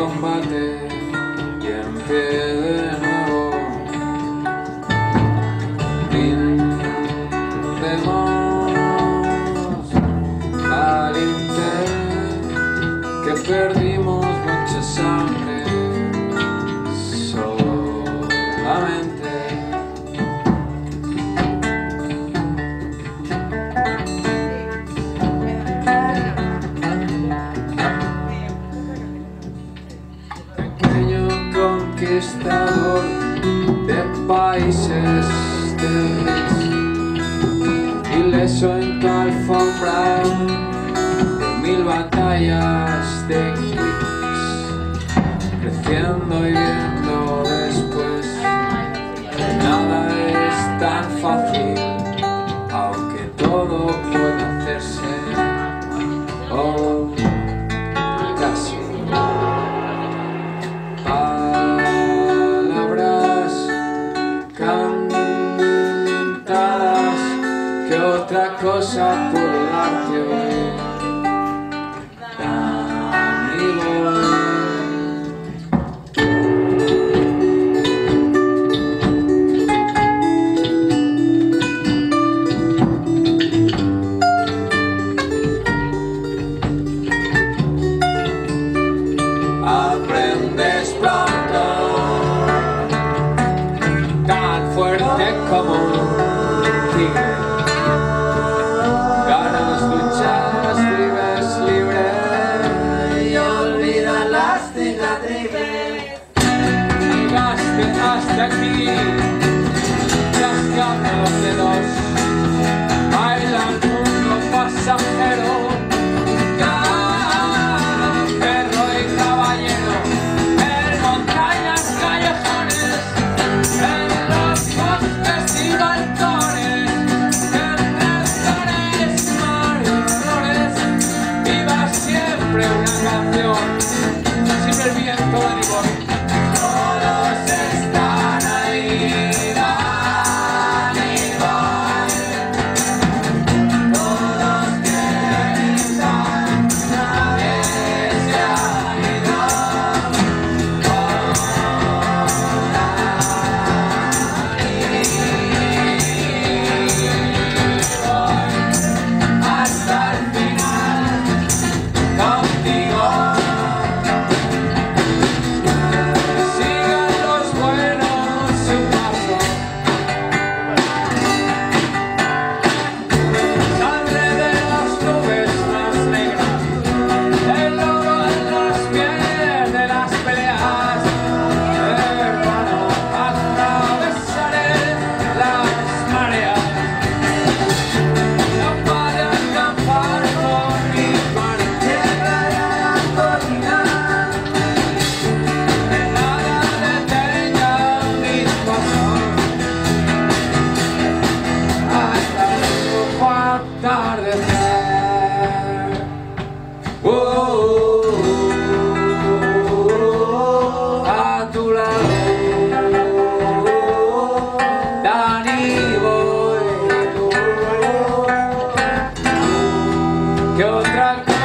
combate y en pie de nuevo. Brindemos valiente que perdimos mucha sangre solamente. Conquistador de países de gris, ileso en tu alfombra de 1000 batallas de clics, creciendo y viendo después que nada es tan fácil, aunque todo puede hacerse o casi. Otra cosa puedo darte hoy, Dani Boy. Aprendes pronto, tan fuerte como un tigre. Hasta aquí, rascando los dedos, baila el mundo pasajero, perro y caballero, en montañas, callejones, en los bosques y balcones, entre flores, mar y horrores, viva siempre una canción, siempre el viento de Dani Boy. A tu lado, Dani Boy, ¿qué otra cosa?